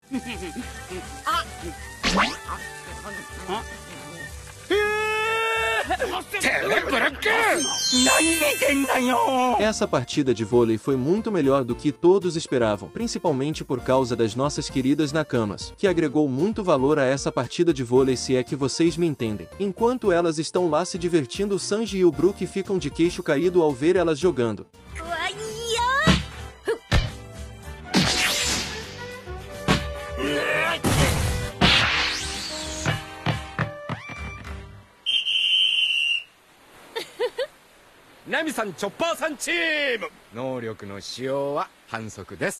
Essa partida de vôlei foi muito melhor do que todos esperavam, principalmente por causa das nossas queridas Nakamas, que agregou muito valor a essa partida de vôlei, se é que vocês me entendem. Enquanto elas estão lá se divertindo, o Sanji e o Brook ficam de queixo caído ao ver elas jogando. Nami-san、チョッパーさんチーム、能力の使用は反則です。